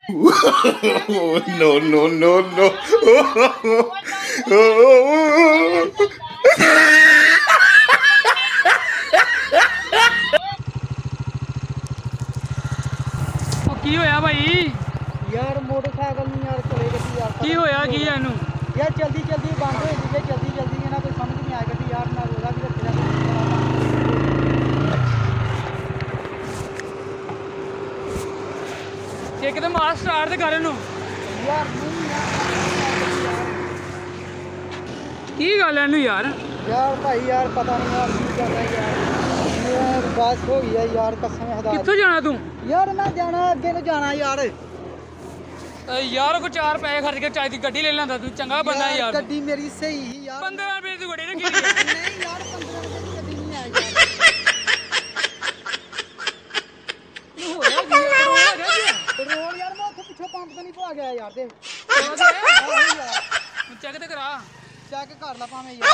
No, no, no, no. की होया भाई यार मोटरसाइकिल नहीं यार चलेगा यार की होया की है इनू यार जल्दी जल्दी बंद हो जाए जल्दी जल्दी ना कोई समझ नहीं आएगा कि यार मैं रोजा भी रखना एकदम आ स्टार्ट ते कर इनू यार नहीं यार की गल है इनू यार यार भाई यार पता नहीं यार की कर रहा है यार बस हो गई है यार कसम खुदा कित्थों जाना तू यार मैं जाना अगे तो जाना यार यार को 4 पैसे खर्च के चाय दी गड्डी ले लेंदा तू चंगा बंदा है यार गड्डी मेरी सही ही यार 15 रुपए दी गड्डी रखी है नहीं यार 15 रुपए की गड्डी नहीं आएगी पेट्रोल यार मैं ਉੱਥੇ ਪਿੱਛੋਂ ਪੰਪ ਤੋਂ ਨਹੀਂ ਪਾ ਗਿਆ ਯਾਰ ਤੇ चेक ते करा ਚੈੱਕ ਕਰ ਲਾ ਭਾਵੇਂ ਯਾਰ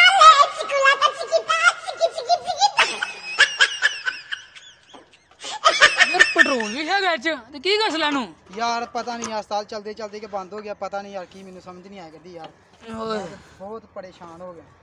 यार पेट्रोल भी है गैच ते की गसला नु यार पता नहीं अस्पताल चलते चलते के बंद हो गया पता नहीं यार की मैंने समझ नहीं आया गड्डी यार बहुत परेशान हो गया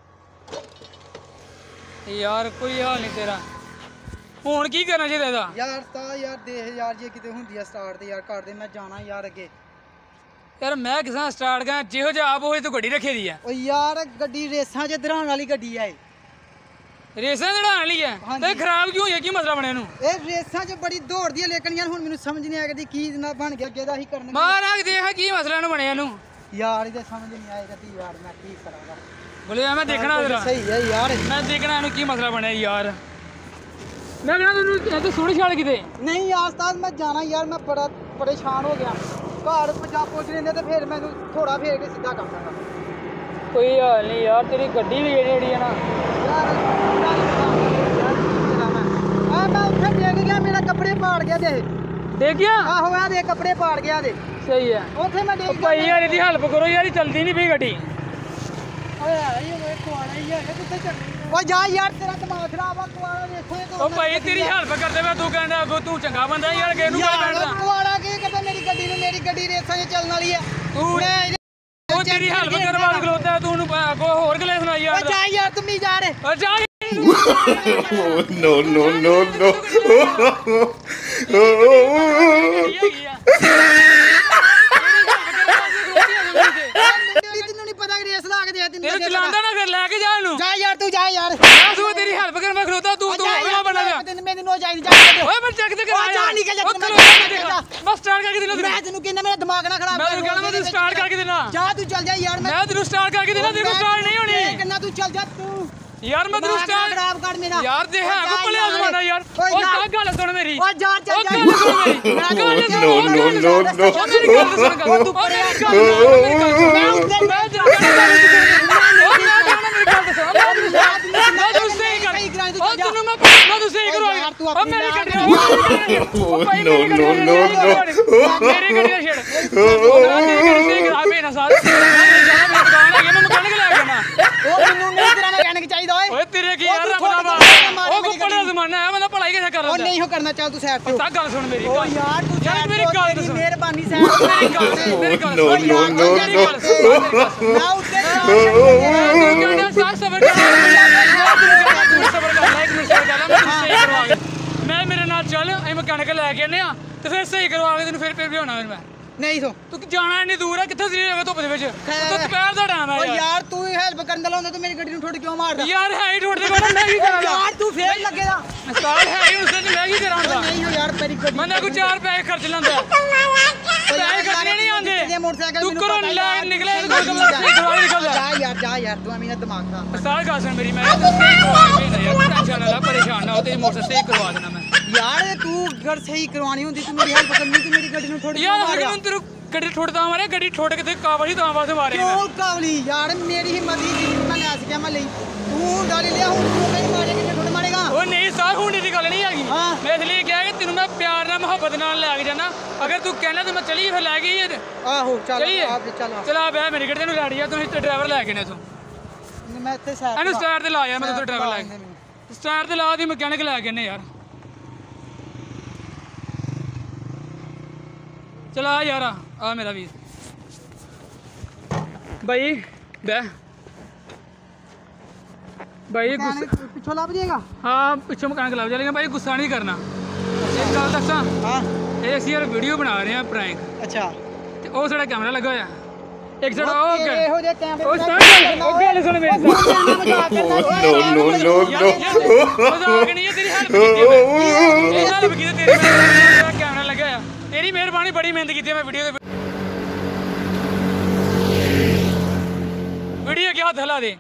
यार कोई हाल नहीं तेरा ਹੁਣ ਕੀ ਕਰਨਾ ਚਾਹੀਦਾ ਇਹਦਾ यार ता यार देख यार जे किते ਹੁੰਦੀ ਆ ਸਟਾਰਟ ਤੇ ਯਾਰ ਕਰ ਦੇ ਮੈਂ ਜਾਣਾ ਯਾਰ ਅੱਗੇ ਯਾਰ ਮੈਂ ਕਿਸਾਂ ਸਟਾਰਟ ਗਾ ਜਿਹੋ ਜਿਹਾ ਆਪ ਹੋਏ ਤੂੰ ਗੱਡੀ ਰੱਖੀ ਦੀ ਆ ਓ ਯਾਰ ਗੱਡੀ ਰੇਸਾਂ 'ਚ ਦਰਾਣ ਵਾਲੀ ਗੱਡੀ ਆ ਰੇਸਾਂ ਚੜਾਉਣ ਵਾਲੀ ਹੈ ਤੇ ਖਰਾਬ ਕਿਉਂ ਹੋਈ ਹੈ ਕੀ ਮਸਲਾ ਬਣਿਆ ਇਹਨੂੰ ਇਹ ਰੇਸਾਂ 'ਚ ਬੜੀ ਦੌੜਦੀ ਆ ਲੇਕਿਨ ਯਾਰ ਹੁਣ ਮੈਨੂੰ ਸਮਝ ਨਹੀਂ ਆਇਆ ਕਿ ਕੀ ਨਾ ਬਣ ਗਿਆ ਅੱਗੇ ਦਾ ਹੀ ਕਰਨ ਮਾਰ ਆ ਕੇ ਦੇਖ ਕੀ ਮਸਲਾ ਇਹਨੂੰ ਬਣਿਆ ਇਹਨੂੰ ਯਾਰ ਇਹਦੇ ਸਮਝ ਨਹੀਂ ਆਏਗਾ ਕਿ ਯਾਰ ਮੈਂ ਕੀ ਕਰਾਂਗਾ ਬੋਲੇ ਮੈਂ ਦੇਖਣਾ ਤੇਰਾ ਸਹੀ ਹੈ ਯਾਰ ਮੈਂ ਦੇਖਣਾ ਇਹਨੂੰ ਕੀ ਮਸਲਾ ਬਣਿਆ ਯਾਰ ਮੈਂ ਕਹਿੰਦਾ ਤੈਨੂੰ ਇਹ ਤਾਂ ਸੁਣ ਛਾੜ ਕਿਤੇ नहीं आस्ताद मैं जाना यार मैं बड़ा परेशान हो गया घर पंजाब पहुंच लेंदे ते फिर मैं थोड़ा फेर के सीधा कर दूंगा ਕੋਈ ਹਾਲ ਨਹੀਂ ਯਾਰ ਤੇਰੀ ਗੱਡੀ ਵੀ ਜਿਹੜੀ ਹੈ ਨਾ यार मैं उत्थे देख गया मेरा कपड़े पाड़ गया दे ਦੇਖ ਗਿਆ आहो आ दे कपड़े पाड़ गया दे ਸਹੀ ਹੈ उत्थे मैं देख ਭਾਈ ਯਾਰ ਇਹਦੀ ਹੈਲਪ ਕਰੋ ਯਾਰ ਇਹ ਚਲਦੀ ਨਹੀਂ ਪਈ ਗੱਡੀ ओए ये वो कुआड़ा ही है किथे चल ओ जा यार तेरा दिमाग खराब आ कुआड़ा देखो तो ਉਹ ਭਾਈ ਤੇਰੀ ਹੈਲਪ ਕਰਦੇ ਮੈਂ ਤੂੰ ਕਹਿੰਦਾ ਅੱਗੋਂ ਤੂੰ ਚੰਗਾ ਬੰਦਾ ਯਾਰ ਕਿ ਇਹਨੂੰ ਕੋਈ ਬੈਠਦਾ कुआड़ा की कहता मेरी गड्डी रेसां 'ਚ ਚੱਲਣ ਵਾਲੀ ਹੈ ਤੂੰ ਉਹ ਤੇਰੀ ਹੈਲਪ ਕਰਵਾ ਖਲੋਤਾ ਤੂੰ ਉਹਨੂੰ ਅੱਗੋਂ ਹੋਰ ਗਲੇ ਸੁਣਾਈ ओ ਯਾਰ जा यार तुम नहीं जा रहे ਉਹ ਜਾ No, no, no, no. ਤੈਨੂੰ ਨਹੀਂ ਪਤਾ ਕਿ ਰੇਸ ਲਾ ਕੇ ਦੇ ਤੈਨੂੰ ਤੇਰੇ ਚਲਾਉਂਦਾ ਨਾ ਫਿਰ ਲੈ ਕੇ ਜਾ ਇਹਨੂੰ ਜਾ ਯਾਰ ਤੂੰ ਜਾ ਯਾਰ ਤੂੰ ਤੇਰੀ ਹੈਲਪ ਕਰ ਮੈਂ ਖਲੋਤਾ ਤੂੰ ਅਗਲਾ ਬਣਾ ਜਾ ਮੈਨੂੰ ਨੋ ਜਾਈ ਜਾ ਓਏ ਮੈਂ ਚੈੱਕ ਤੇ ਕਰਾ ਜਾ ਨਿਕਲ ਜਾ ਬਸ ਸਟਾਰਟ ਕਰਕੇ ਦੇਣਾ ਮੈਂ ਤੈਨੂੰ ਕਹਿੰਦਾ ਮੇਰਾ ਦਿਮਾਗ ਨਾ ਖਰਾਬ ਮੈਂ ਤੈਨੂੰ ਕਹਿੰਦਾ ਮੈਂ ਤੈਨੂੰ ਸਟਾਰਟ ਕਰਕੇ ਦੇਣਾ ਜਾ ਤੂੰ ਚੱਲ ਜਾ ਯਾਰ ਮੈਂ ਤੈਨੂੰ ਸਟਾਰਟ ਕਰਕੇ ਦੇਣਾ ਤੇਰੇ ਕੋਲ ਸਟਾਰਟ ਨਹੀਂ ਹੋਣੀ ਕਹਿੰਦਾ ਤੂੰ ਚੱਲ ਜਾ ਤੂੰ ਯਾਰ ਮੈਂ ਤੈਨੂੰ ਸਟਾਰਟ ਖਰਾਬ ਕਰ ਮੇਰਾ ਯਾਰ ਦੇ ਹੈ ਕੋ ਭਲਿਆ ਜ਼ਮਾਨਾ ਯਾਰ ਉਹ ਕਾ ਗੱਲ ਸੁਣ ਮੇਰੀ ਓ ਜਾ ਚੱਲ ਜਾ No, no, no, no. ਮੇਰੀ ਗੱਲ ਸੁਣ ਗੱਲ ਤੂੰ ਮੇਰੀ ਗੱਲ ਸੁਣ ਮੈਂ ਜਾ ਮੈਂ ਤੈਨੂੰ ਸਹੀ ਕਰ ਉਹ ਤੈਨੂੰ ਮੈਂ ਤੈਨੂੰ ਸਹੀ ਕਰਵਾਇਆ ਉਹ ਮੇਰੀ ਗੱਡੀ No, no, no, no. ਮੇਰੀ ਗੱਡੀ ਦਾ ਛੇੜ ਉਹ ਮੇਰੀ ਗੱਡੀ ਸਹੀ ਕਰਾ ਬੇਨਾ ਸਾਲ ਮੈਂ ਦੁਕਾਨ ਹੈਗੀ ਮੈਂ ਮਕੈਨਿਕ ਲੈ ਕੇ ਨਾ ਉਹ ਮੈਨੂੰ ਨਹੀਂ ਤੇਰਾ ਮੈਕੈਨਿਕ ਚਾਹੀਦਾ ਓਏ ਓਏ ਤੇਰੇ ਕੀ ਯਾਰ ਰੱਬ ਦਾ ਉਹ ਕੋ ਬੜਾ ਜ਼ਮਾਨਾ ਹੈ ਬੰਦਾ ਭਲਾਈ ਕਿਥੇ ਕਰ ਉਹ ਲੈਂਦਾ ਨਹੀਂ ਹੋ ਕਰਨਾ ਚੱਲ ਤੂੰ ਸਾਈਡ ਤੇ ਤਾਂ ਗੱਲ ਸੁਣ ਮੇਰੀ ਓ ਯਾਰ ਤੂੰ ਯਾਰ ਮੇਰੀ ਗੱਲ ਤਾਂ ਸੁਣ ਮਿਹਰਬਾਨੀ ਸਾਈਡ ਮੇਰੀ ਗੱਲ ਸੁਣ ਮੇਰੀ ਗੱਲ No, ਸੁਣ no, no, no. ਮੈਂ ਉੱਤੇ ਮੈਂ ਮੇਰੇ ਨਾਲ ਚੱਲ ਅਸੀਂ ਮਕੈਨਿਕ ਲੈ ਕੇ ਆਨੇ ਆ ਤੇ ਫਿਰ ਸਹੀ ਕਰਵਾ ਕੇ ਤੈਨੂੰ ਫਿਰ ਲਿਆਉਣਾ ਫਿਰ ਮੈਂ ਨਹੀਂ ਸੋ ਤੂੰ ਜਾਣਾ ਇੰਨੀ ਦੂਰ ਆ ਕਿੱਥੇ ਸੀ ਧੁੱਪ ਦੇ ਵਿੱਚ ਤੂੰ ਦੁਪਹਿਰ ਦਾ ਟਾਈਮ ਓ ਹੈ ਯਾਰ ਤੂੰ ਹੈਲਪ ਕਰਨ ਦਾ ਲਾਉਂਦਾ ਤੂੰ ਮੇਰੀ ਗੱਡੀ ਨੂੰ ਠੋਡ ਕਿਉਂ ਮਾਰਦਾ ਯਾਰ ਹੈ ਹੀ ਠੋੜ ਦੇ ਕੋਲ ਮੈਂ ਕੀ ਕਰਾਂਗਾ ਯਾਰ ਤੂੰ ਫੇਰ ਲੱਗੇਗਾ ਸਾਲ ਹੈ ਹੀ ਉਸ ਦਿਨ ਮੈਂ ਕੀ ਕਰਾਂਗਾ ਨਹੀਂ ਹੋ ਯਾਰ ਮੇਰੀ ਗੱਡੀ ਮੈਂ ਕੋਈ 4 ਪੈਸੇ ਖਰਚ ਲੈਂਦਾ ਪੈਸੇ ਖਰਚਣੇ ਨਹੀਂ ਆਉਂਦੇ ਮੋਟਰਸਾਈਕਲ ਤੂੰ ਕਰੋ ਲੈ ਨਿਕਲੇ ਤੇ ਕੋਈ ਗੱਲ ਨਹੀਂ ਨਿਕਲਦਾ ਜਾ ਯਾਰ ਤੂੰ ਐਵੇਂ ਨਾ ਦਿਮਾਗ ਖਰਾਬ ਸਾਲ ਗਾਸਨ ਮੇਰੀ ਮੈਂ ਟੈਨਸ਼ਨ ਨਾ ਲੈ ਪਰੇਸ਼ਾਨ ਨਾ ਹੋ ਤੇ ਮੋਟਰਸਾਈਕਲ ਸਹੀ ਕਰਵਾ ਦੇਣਾ ਮੈਂ ਯਾਰ ਤੂੰ ਘਰ ਸਹੀ ਕਰਵਾਣੀ ਹੁੰਦੀ ਤੂੰ ਮੇਰੀ ਹੈਲਪ ਕਰਨੀ ਤੂੰ ਮੇਰੀ ਗੱਡੀ ਨੂੰ ਠੋਡ ਯਾਰ ਹੁਣ ਤੇਰੇ ਗੱਡੀ ਠੋੜਦਾ ਮਾਰੇ ਗੱਡੀ ਠੋੜ ਕੇ ਤੇ ਕਾਬਲੀ ਤਾਂ ਵਾਸਤੇ ਮਾਰੇ ਕਿਉਂ ਕਾਵਲੀ ਯਾਰ ਮੇਰੀ ਹਿੰਮਤ ਹੀ ਮੈਂ ਲੈ ਸਕਿਆ ਮੈਂ ਲਈ ਤੂੰ ਡਾਲੀ ਲਿਆ ਹੁਣ ਤੂੰ ਕਹੀਂ ਮਾਰੇ ਕਿ ਠੋਡ ਮਾਰੇਗਾ ਉਹ ਨਹੀਂ ਸਾਰ ਹੁਣ ਦੀ ਗੱਲ ਨਹੀਂ ਹੈਗੀ ਹਾਂ। ਮੈਂ ਇਸ ਲਈ ਕਿਹਾ ਕਿ ਤੈਨੂੰ ਮੈਂ ਪਿਆਰ ਨਾਲ ਮੁਹੱਬਤ ਨਾਲ ਲੈ ਕੇ ਜਾਣਾ ਅਗਰ ਤੂੰ ਕਹਿਣਾ ਤਾਂ ਮੈਂ ਚਲੀ ਫਿਰ ਲੈ ਗਈ ਆਹੋ ਚੱਲ ਚਲੀਏ ਆਪ ਚੱਲ ਚਲਾ ਬੈ ਮੇਰੀ ਗੱਡੀ ਨੂੰ ਲਾੜੀ ਆ ਤੂੰ ਇੱਥੇ ਡਰਾਈਵਰ ਲੈ ਕੇ ਨੇ ਤੂੰ ਮੈਂ ਇੱਥੇ ਸਾਈਡ ਇਹਨੂੰ ਸਟਾਰਟ ਤੇ ਲਾ ਯਾਰ ਮੈਂ ਤੂੰ ਡਰਾਈਵਰ ਲੈ ਕੇ ਸਟਾਰਟ ਤੇ ਲਾ ਦੀ ਮਕੈਨਿਕ ਲੈ ਕੇ ਨੇ ਯਾਰ चलो आ यार आ मेरा वीर भाई बह भाई ਪਿੱਛੋਂ ਲੱਭ ਜਾਏਗਾ हाँ पिछले मकान खिलाफ चलेंगे भाई गुस्सा नहीं करना एक गल दसा ਹਾਂ ये असी यार वीडियो बना रहे हैं प्रैंक ਅੱਛਾ ते ओ साड़ा कैमरा लगा होया एक साड़ा ओ ਇਹੋ ਜਿਹੇ ਕੈਮਰੇ ओ गल सुन मेरी No, no, no, मजाक नहीं है तेरी हेल्प की तेरी कैमरा लगा है तेरी मेहरबानी बड़ी मेहनत की मैं वीडियो क्या हथ हिला दे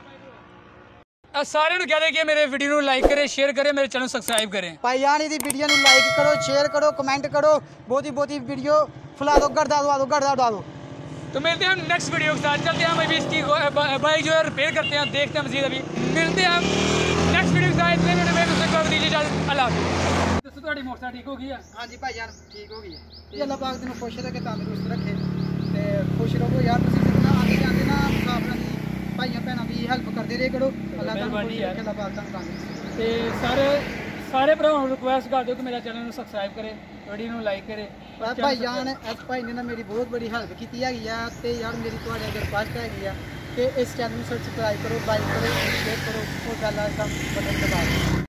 सारे कह दे कि मेरे वीडियो लाइक करे शेयर करे मेरे चैनल सब्सक्राइब करें ਭਾਈ ਜਾਨ ਇਹਦੀ ਵੀਡੀਓ ਨੂੰ ਲਾਈਕ ਕਰੋ ਸ਼ੇਅਰ ਕਰੋ ਕਮੈਂਟ ਕਰੋ ਬਹੁਤੀ ਵੀਡੀਓ ਫੁਲਾ ਦੋ ਗਰਦਾ ਉਡਾ ਦੋ तो मिलते हैं हम नेक्स्ट वीडियो के साथ चलते हैं हम अभी इसकी बाइक जो है रिपेयर करते हैं देखते हैं मजीद अभी मिलते हैं हम नेक्स्ट वीडियो के साथ अल्लाह हाफिज़ दोस्तों ਤੁਹਾਡੀ ਮੋਟਰਸਾਈਕਲ ਠੀਕ ਹੋ ਗਈ ਆ ਹਾਂਜੀ ਭਾਈ ਜਾਨ ਠੀਕ ਹੋ ਗਈ ਹੈ ਤੇ ਅੱਲਾਹ ਪਾਕ ਤੈਨੂੰ ਖੁਸ਼ ਰੱਖੇ ਤੰਦਰੁਸਤ ਰੱਖੇ ਤੇ ਖੁਸ਼ ਰਹੋ ਯਾਰ ਤੁਸੀਂ ਨਾ ਆਗੇ ਜਾਂਦੇ ਨਾ ਮੁਸਾਫਰਾਂ ਦੀ ਭਾਈਆਂ ਭੈਣਾਂ ਦੀ ਹੈਲਪ ਕਰਦੇ ਰਹੇ ਕਰੋ ਅੱਲਾਹ ਤੁਹਾਨੂੰ ਖੁਸ਼ ਰੱਖੇ ਅੱਲਾਹ ਪਾਕ ਤੁਹਾਨੂੰ ਤੰਦਰੁਸਤ ਤੇ ਸਾਰੇ ਭਰਾਵਾਂ ਨੂੰ ਰਿਕੁਐਸਟ ਕਰ ਦਿਓ ਕਿ ਮੇਰਾ ਚੈਨਲ ਨੂੰ ਸਬਸਕ੍ਰਾਈਬ ਕਰੇ ਵੀਡੀਓ ਨੂੰ ਲਾਈਕ ਕਰੇ ਭਾਈ ਜਾਨ ਇਸ ਭਾਈ ਨੇ ਨਾ ਮੇਰੀ ਬਹੁਤ ਬੜੀ ਹੈਲਪ ਕੀਤੀ ਹੈਗੀ ਆ ਤੇ ਯਾਰ ਮੇਰੀ ਤੁਹਾਡੇ ਅੱਗੇ ਰਿਕੁਐਸਟ ਹੈਗੀ ਆ ਕਿ ਇਸ ਚੈਨਲ ਨੂੰ ਸਬਸਕ੍ਰਾਈਬ ਕਰੋ ਲਾਈਕ ਕਰੋ ਸ਼ੇਅਰ ਕਰੋ ਉਹ ਬੈਲ ਆਈਕਨ ਬਟਨ ਦਬਾਓ